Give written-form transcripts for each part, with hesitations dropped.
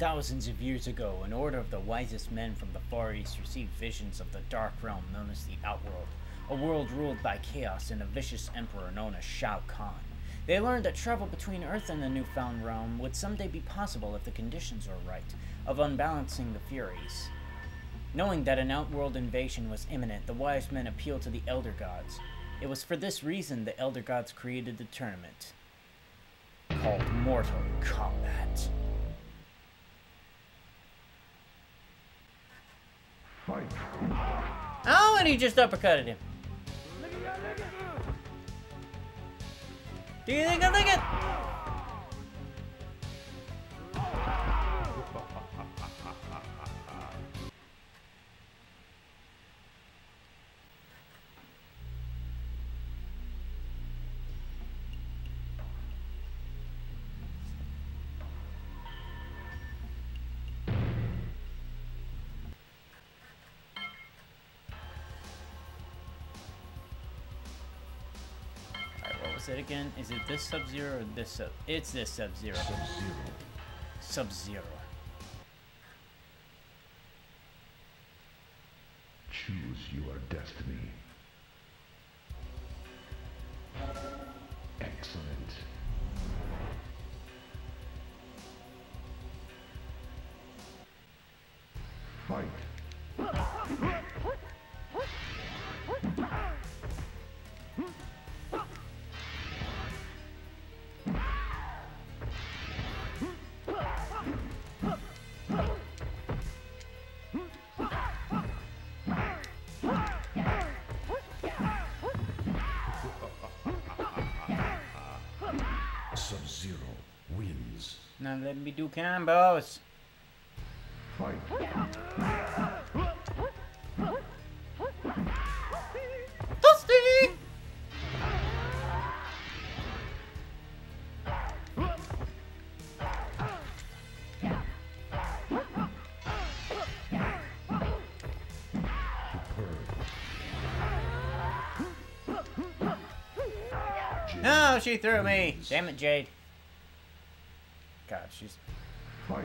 Thousands of years ago, an order of the wisest men from the Far East received visions of the dark realm known as the Outworld, a world ruled by chaos and a vicious emperor known as Shao Kahn. They learned that travel between Earth and the newfound realm would someday be possible if the conditions were right, of unbalancing the Furies. Knowing that an Outworld invasion was imminent, the wise men appealed to the Elder Gods. It was for this reason the Elder Gods created the tournament, called Mortal Kombat. Fight. Oh, and he just uppercutted him. Do you think I like it? Is it again? Is it this Sub-Zero or this Sub? It's this Sub-Zero. Sub-Zero. Sub-Zero. Choose your destiny. Excellent. Fight. Sub-Zero wins. Now let me do combos. Fight. Dusty! No, she threw me. Damn it, Jade. God, she's... Fight.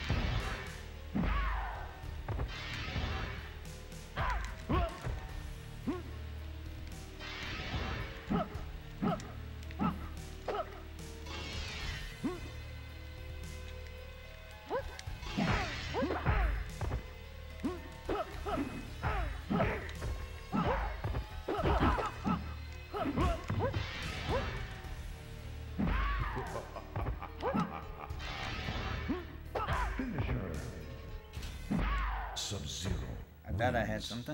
Sub-Zero. I thought I had something.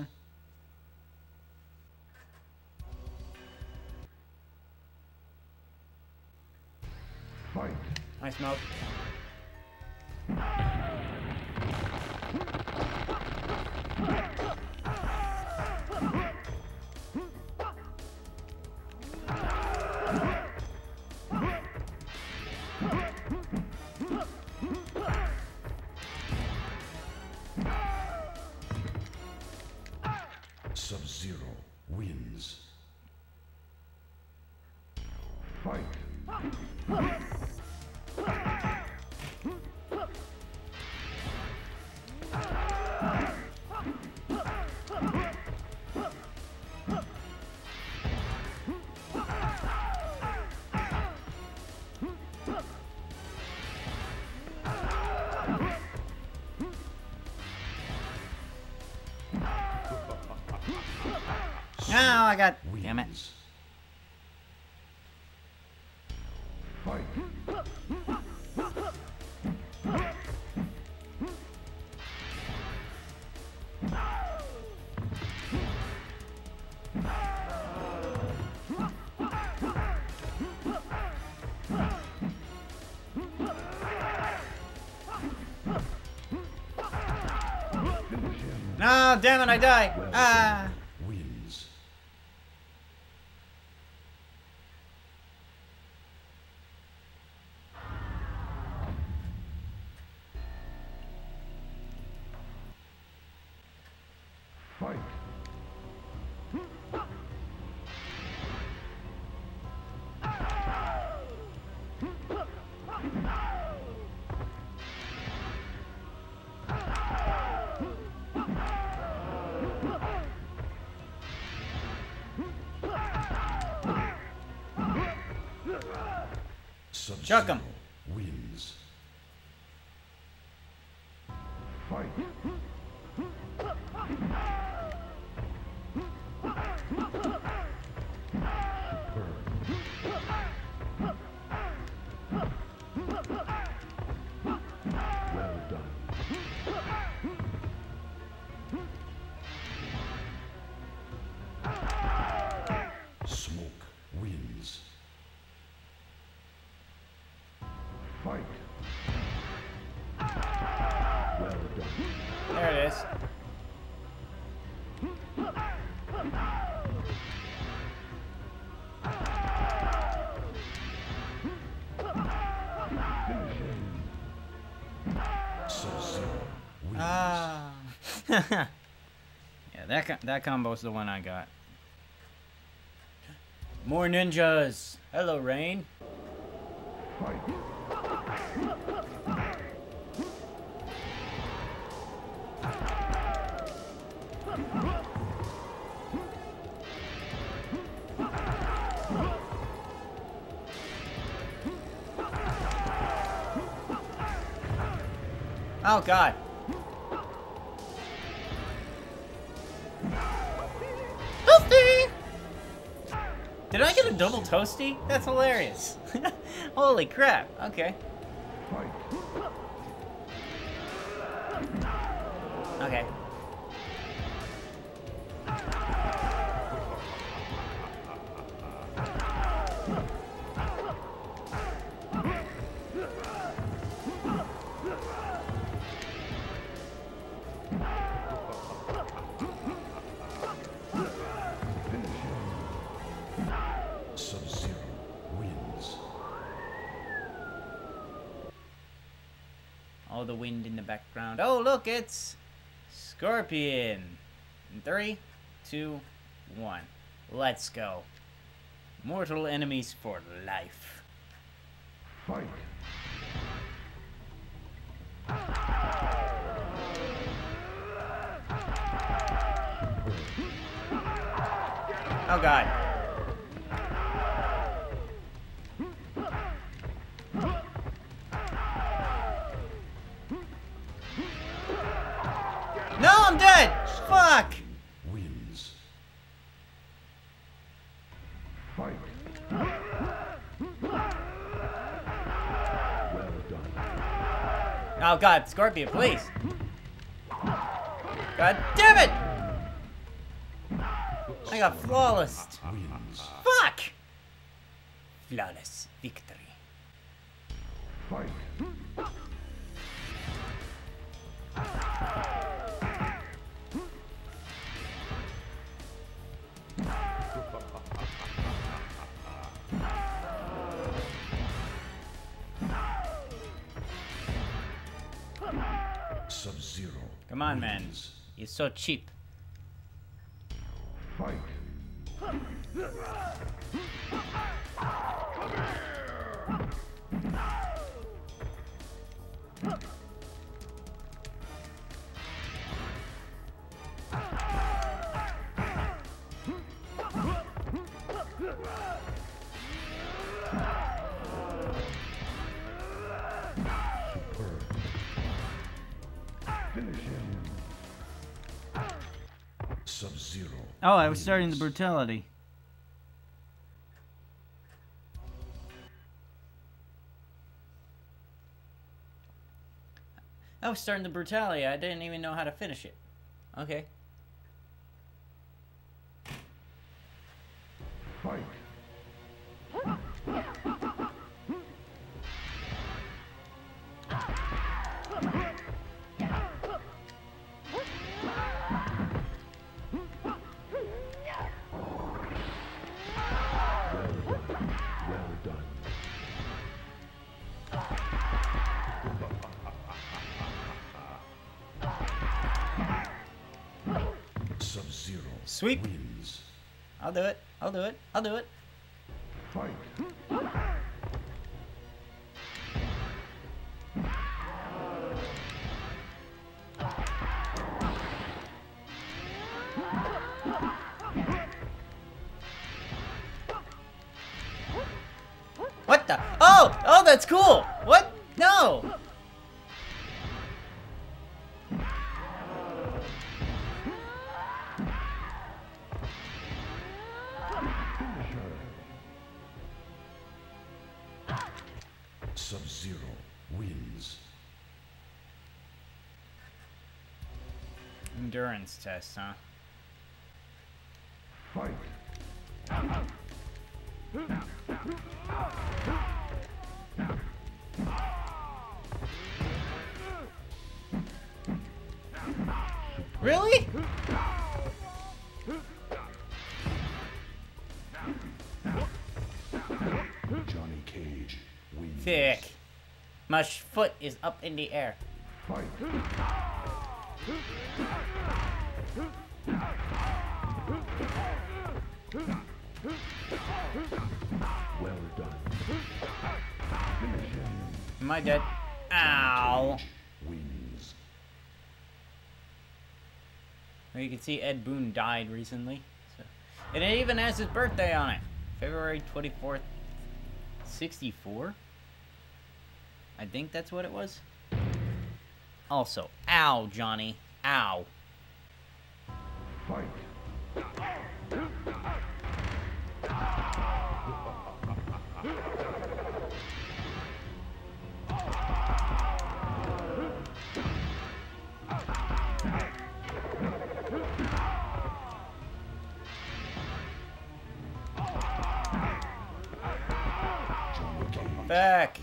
Fight. I smoke. Sub-Zero wins. Fight. No, I got... Damn it. Fight. No, damn it, I died. Ah. Wins. Fight. Chuck him. Wins. Fight. Well done. Smoke wins. Fight. Well done. There it is. Sub-Zero wins. Ah. Yeah, that combo's the one I got. More ninjas. Hello, Rain. Fight. Oh God. Toasty! Did I get a double toasty? That's hilarious. Holy crap. Okay. Fight. Okay. Sub-Zero wins. Oh, the wind in the background. Oh, look, it's Scorpion. In 3, 2, 1. Let's go. Mortal enemies for life. Fight. Oh God. No, I'm dead! Fuck! Wins. Fight. Well done. Oh God, Scorpion, please. God damn it! I got flawless. Wins. Fuck! Flawless victory. Fight. Sub-Zero. Come on, man. wins. You're so cheap. Fight. Superb. Finish him. Sub-Zero. Oh, I was wins. starting the brutality. I was starting the brutality. I didn't even know how to finish it. Okay. Fight. Well done. Sub-Zero Sweep. wins. I'll do it. I'll do it. I'll do it. Fight. What the? Oh! Oh, that's cool! What? No! Sub-Zero wins. Endurance test, huh? Fight. Really? Johnny Cage wins. Thick. My foot is up in the air. Fight. Well done. Finish him. Am I dead? Ow. Wins. Well, you can see Ed Boon died recently. So. And it even has his birthday on it. February 24th, 64? I think that's what it was. Also, ow, Johnny. Ow. Fight. Back.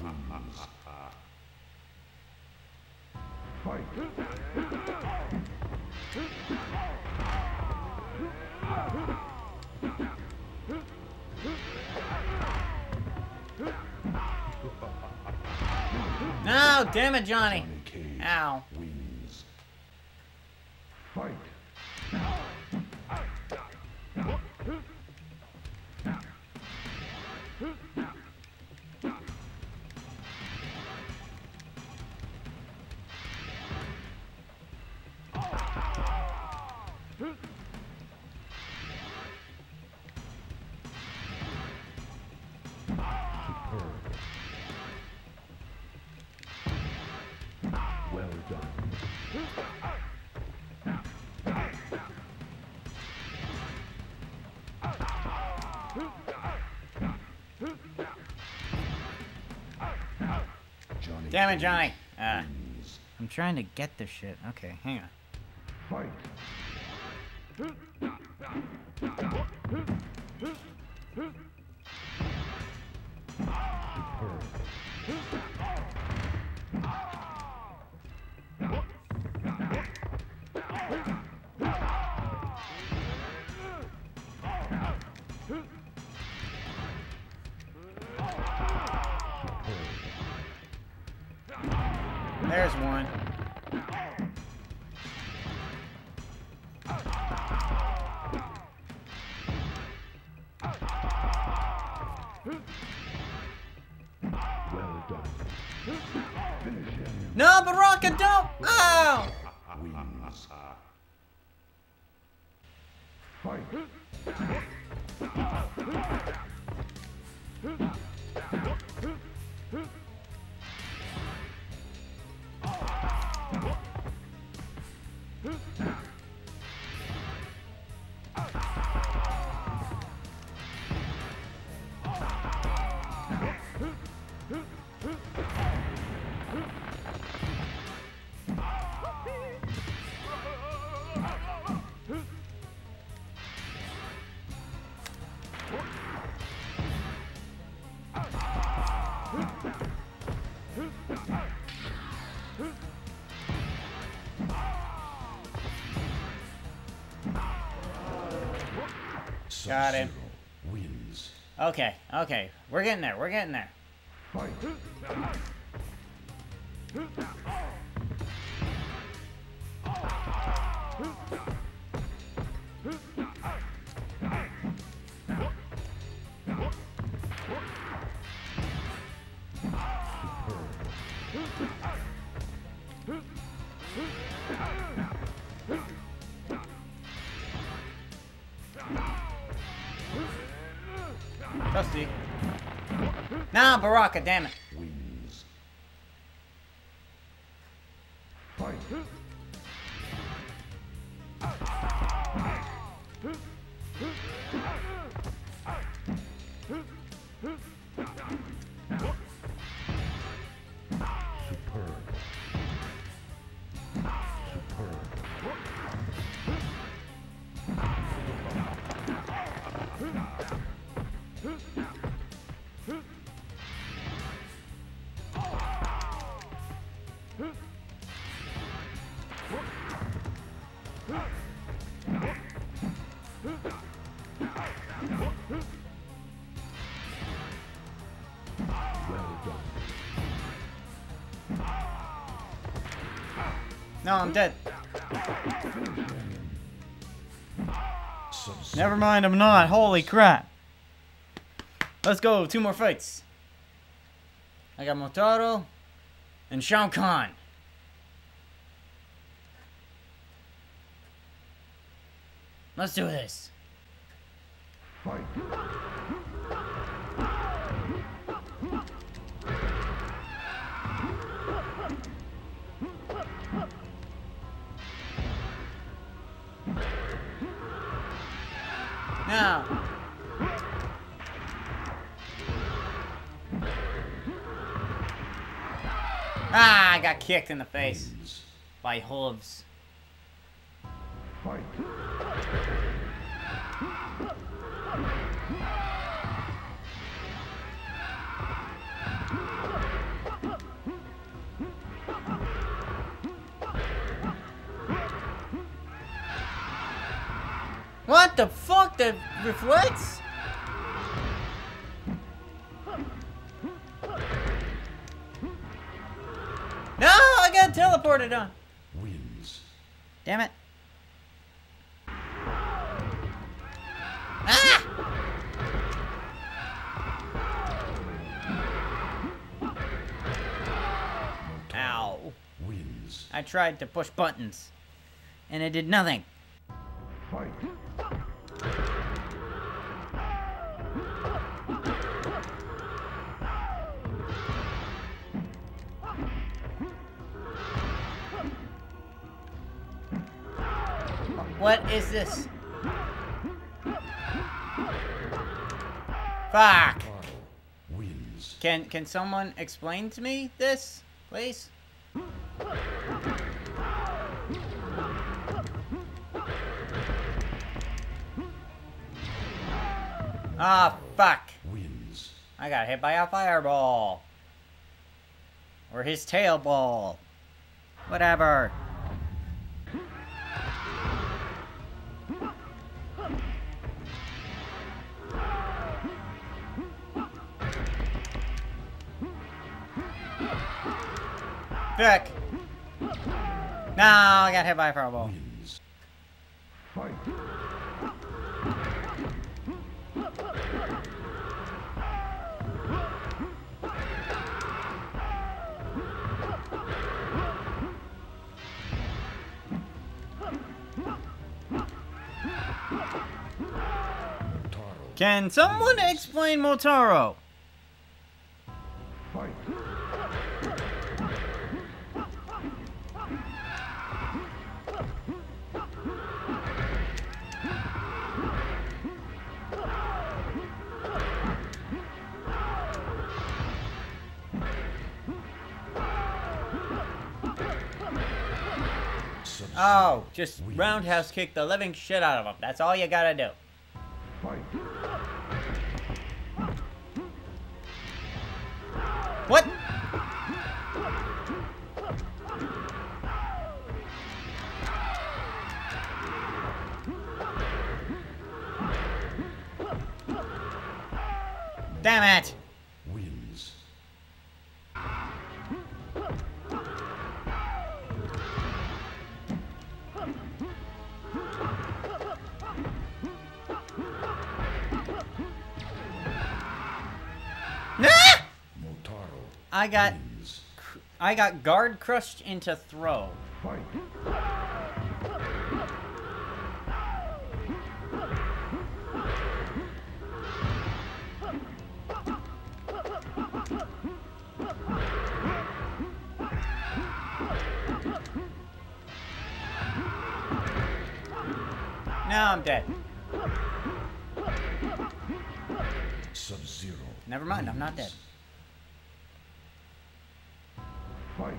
Fight. No, damn it, Johnny. Johnny Cage Ow. wins. Fight. Well done. Johnny Damn it, Cage Johnny. wins. I'm trying to get this shit. Okay, hang on. Fight. There's one. Well done. Finish him. No, Baraka, don't! Ow! Wins. Fight. Got him. Sub-Zero wins. Okay, okay. We're getting there. We're getting there. Fight. Trusty. Nah, Baraka, damn it. Wins. Fight. Superb. Well done. No, I'm dead. Never mind, I'm not. Holy crap. Let's go. 2 more fights. I got Motaro and Shao Kahn. Let's do this. Fight. Now. Ah, I got kicked in the face by hooves. Fight. What the fuck? That reflects? No, I got teleported on. Wins. Damn it. Ah! Ow. Wins. I tried to push buttons, and it did nothing. Fight. What is this? Fuck. Wins. Can someone explain to me this, please? Ah, fuck. Wins. I got hit by a fireball. Or his tail ball. Whatever. Frick. No, I got hit by a fireball. Wins. Fight. Can someone explain Motaro? Fight. Oh, just roundhouse kick the living shit out of him. That's all you gotta do. Fight. What? Damn it! Wins. Ah! Motaro. I got guard crushed into throw. Fight. Now I'm dead. Sub-Zero. Never mind, I'm not dead. Fight.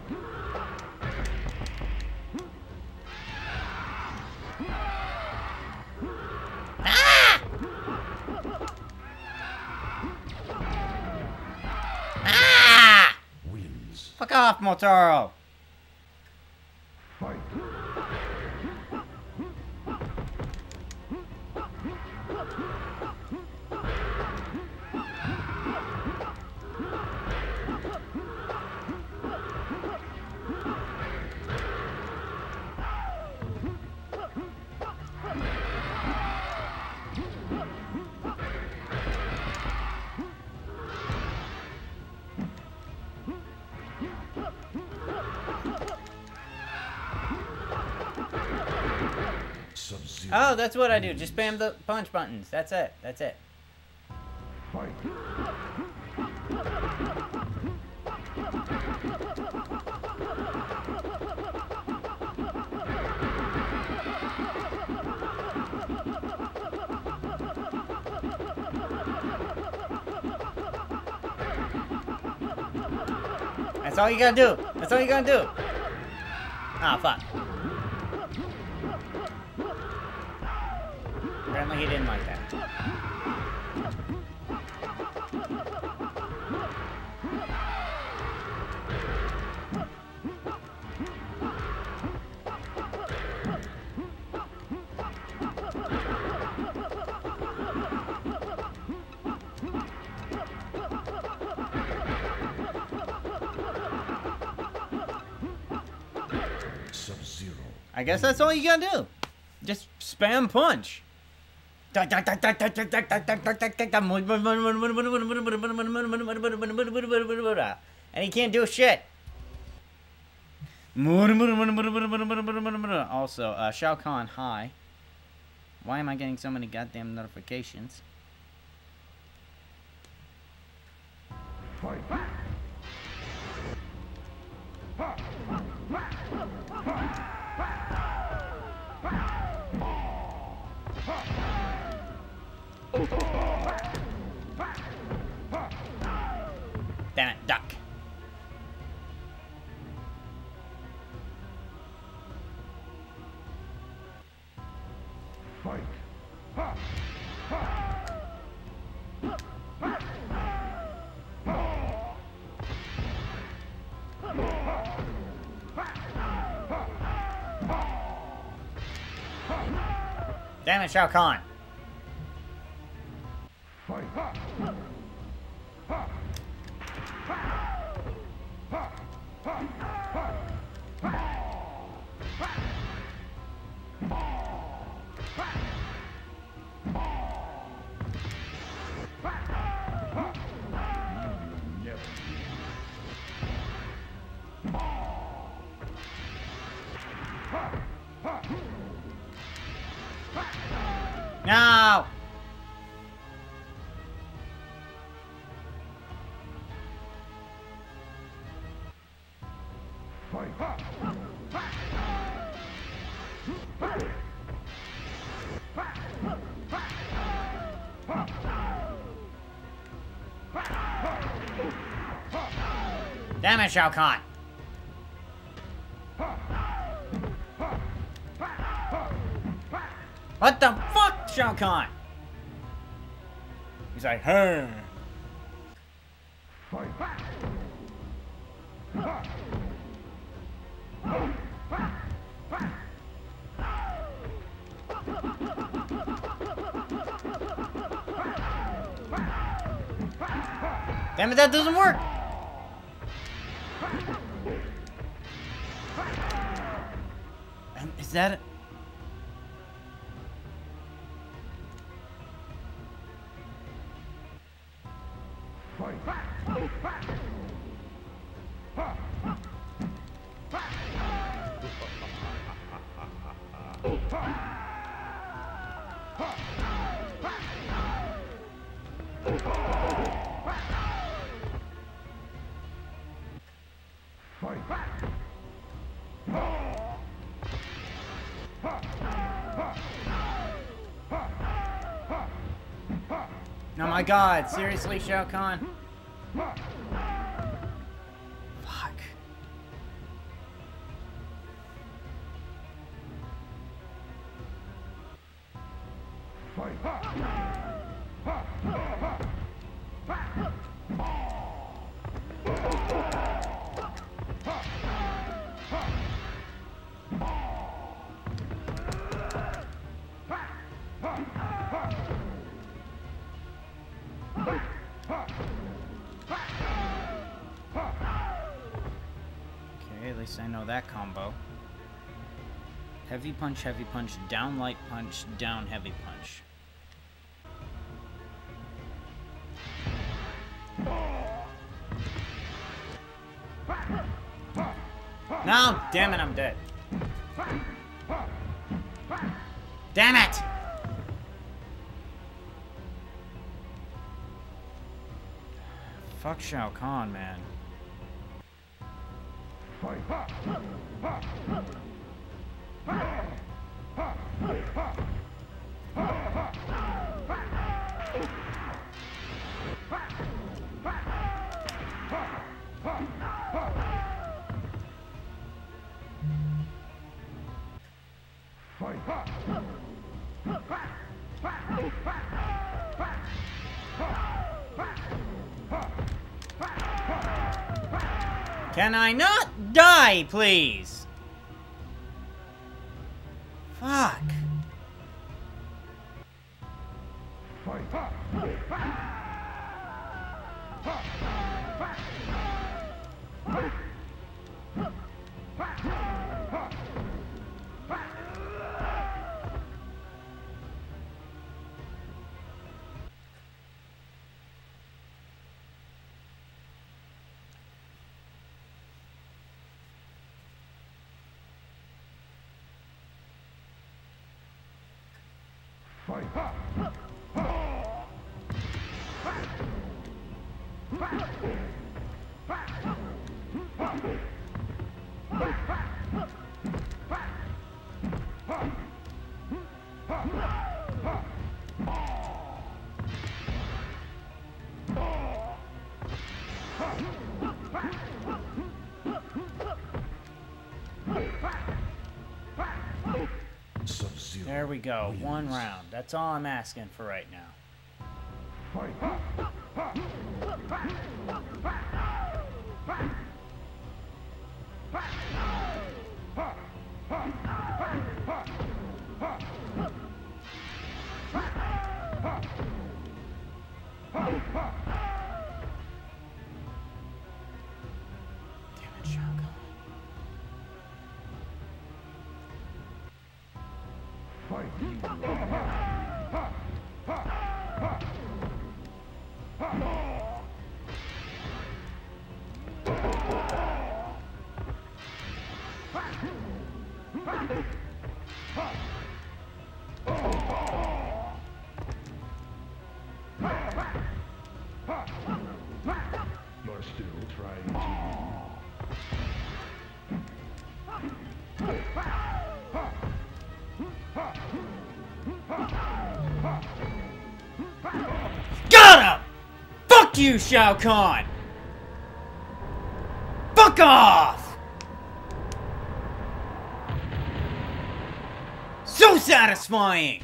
Ah! Ah! Wins. Fuck off, Motaro! Fight. Sub-Zero. Oh, that's what I do. Just spam the punch buttons. That's it. That's it. Fight. That's all you gotta do. That's all you gotta do. Ah, fuck. Apparently he didn't like that. Sub-Zero. I guess that's all you gotta do. Just spam punch. And he can't do shit. Also, Shao Kahn, hi. Why am I getting so many goddamn notifications? Fight. Damn it, duck. Fight. Damn it, Shao Kahn. Fight. No! Fight. Damn it, Shao Kahn. What the fuck, Shao Kahn? He's like, hey. Fight. Damn it, that doesn't work. Is that it? my god, seriously, Shao Kahn? Fuck. Okay, at least I know that combo. Heavy punch, down light punch, down heavy punch. No! Damn it, I'm dead. Damn it! Fuck Shao Kahn, man. Can I not die, please? Fuck. There we go. One round. That's all I'm asking for right now. Damn it, Shao Kahn. You're still trying to Got him! Fuck you, Shao Kahn! Fuck off! So satisfying!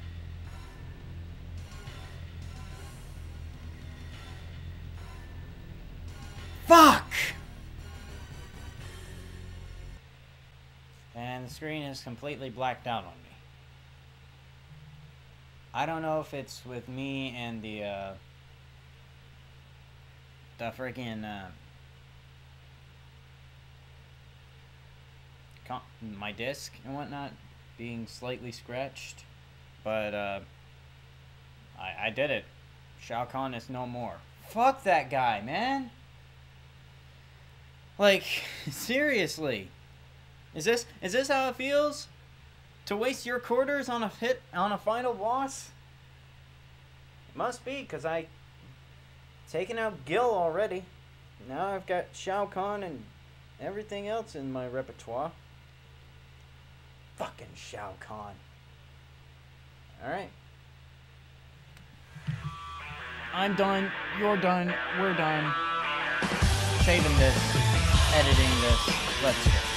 Fuck! And the screen is completely blacked out on me. I don't know if it's with me and the freaking, my disc and whatnot being slightly scratched, but, I did it. Shao Kahn is no more. Fuck that guy, man! Like, seriously. Is this how it feels? To waste your quarters on a final boss? It must be, because I taken out Gil already. Now I've got Shao Kahn and everything else in my repertoire. Fucking Shao Kahn. Alright. I'm done. You're done. We're done. Saving this. Editing this. Let's go.